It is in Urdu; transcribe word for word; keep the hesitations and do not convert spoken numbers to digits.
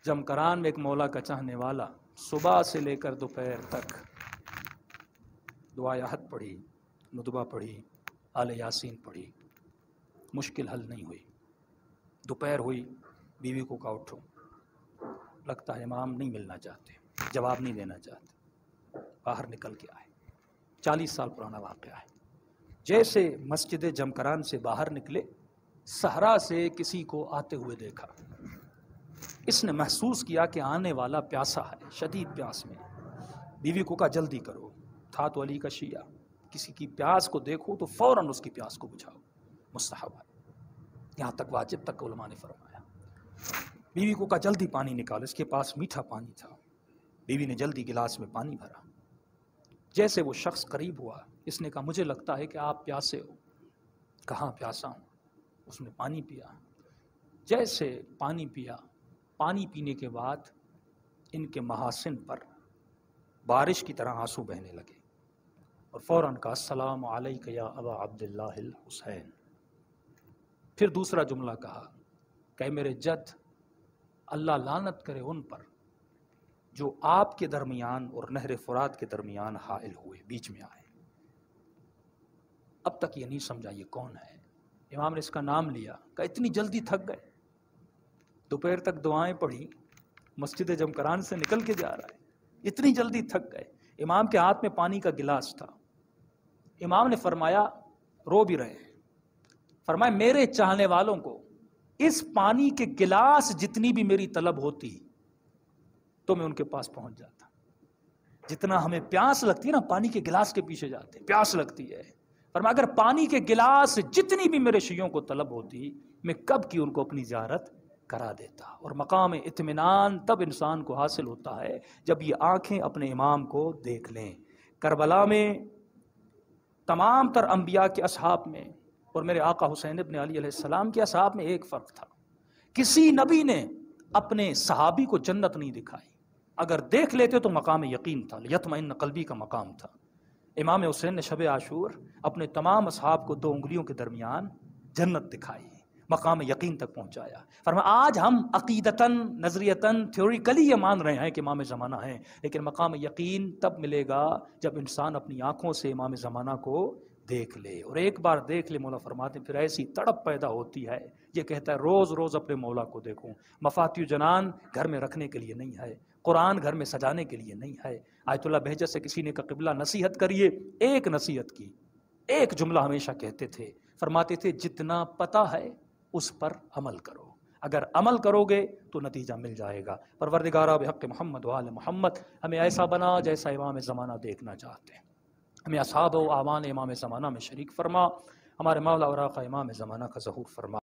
جمکران میں ایک مولا کا چاہنے والا صبح سے لے کر دوپہر تک دعائے احد پڑھی، ندبہ پڑھی، آل یاسین پڑھی، مشکل حل نہیں ہوئی۔ دوپہر ہوئی، بیوی کو کہا اٹھو، لگتا ہے امام نہیں ملنا چاہتے، جواب نہیں دینا چاہتے، باہر نکل کے آئے۔ چالیس سال پرانا واقعہ ہے۔ جیسے مسجد جمکران سے باہر نکلے، صحرا سے کسی کو آتے ہوئے دیکھا۔ اس نے محسوس کیا کہ آنے والا پیاسا ہے، شدید پیاس میں۔ بیوی کو کہا جلدی کرو، تھا تو علی کا شیعہ، کسی کی پیاس کو دیکھو تو فوراً اس کی پیاس کو بجھاؤ، مستحب ہے، یہاں تک واجب تک علماء نے فرمایا۔ بیوی کو کہا جلدی پانی نکالو، اس کے پاس میٹھا پانی تھا۔ بیوی نے جلدی گلاس میں پانی بھرا۔ جیسے وہ شخص قریب ہوا، اس نے کہا مجھے لگتا ہے کہ آپ پیاسے ہو۔ کہاں پیاسا ہوں؟ اس نے پانی پیا۔ جیسے پانی پیا، پانی پینے کے بعد ان کے محاسن پر بارش کی طرح آنسو بہنے لگے اور فوراً کہا السلام علیک یا ابا عبداللہ الحسین۔ پھر دوسرا جملہ کہا کہ میرے جد، اللہ لعنت کرے ان پر جو آپ کے درمیان اور نہر فرات کے درمیان حائل ہوئے، بیچ میں آئے۔ اب تک یہ نہیں سمجھا یہ کون ہے۔ امام نے اس کا نام لیا، کہ اتنی جلدی تھک گئے، دوپہر تک دعائیں پڑھی، مسجد جمکران سے نکل کے جا رہا ہے، اتنی جلدی تھک گئے۔ امام کے ہاتھ میں پانی کا گلاس تھا۔ امام نے فرمایا، رو بھی رہے ہیں، فرمایا میرے چاہنے والوں کو اس پانی کے گلاس جتنی بھی میری طلب ہوتی تو میں ان کے پاس پہنچ جاتا۔ جتنا ہمیں پیاس لگتی ہے نا، پانی کے گلاس کے پیچھے جاتے، پیاس لگتی ہے، فرمایا اگر پانی کے گلاس جتنی بھی میرے شیعوں کو طلب ہوتی، میں کب کی ان کو اپنی زیارت کرا دیتا۔ اور مقام اطمینان تب انسان کو حاصل ہوتا ہے جب یہ آنکھیں اپنے امام کو دیکھ لیں۔ کربلا میں تمام تر انبیاء کے اصحاب میں اور میرے آقا حسین ابن علی علیہ السلام کے اصحاب میں ایک فرق تھا، کسی نبی نے اپنے صحابی کو جنت نہیں دکھائی، اگر دیکھ لیتے تو مقام یقین تھا، لیطمئن قلبی کا مقام تھا۔ امام حسین نے شب عاشور اپنے تمام اصحاب کو دو انگلیوں کے درمیان جنت دکھائی، مقام یقین تک پہنچایا۔ فرمایا آج ہم عقیدتاً، نظریتاً، تھیوریکلی یہ مان رہے ہیں کہ امام زمانہ ہیں، لیکن مقام یقین تب ملے گا جب انسان اپنی آنکھوں سے امام زمانہ کو دیکھ لے، اور ایک بار دیکھ لے، مولا فرماتے ہیں پھر ایسی تڑپ پیدا ہوتی ہے، یہ کہتا ہے روز روز اپنے مولا کو دیکھوں۔ مفاتیح جنان گھر میں رکھنے کے لیے نہیں ہے، قرآن گھر میں سجانے کے لیے نہیں ہے۔ آیت اللہ بہجت سے کسی نے کہا قبلہ نصیحت کریے، ایک نصیحت کی، ایک جملہ ہمیشہ کہتے تھے، فرماتے تھے جتنا پتہ ہے اس پر عمل کرو، اگر عمل کرو گے تو نتیجہ مل جائے گا۔ پروردگارا بحق محمد و آل محمد ہمیں ایسا بنا جیسا امام زمانہ دیکھنا چاہتے ہیں، ہمیں اصحاب و اعوان امام زمانہ میں شریک فرما، ہمارے مولا اور آقا امام زمانہ کا ظہور فرما۔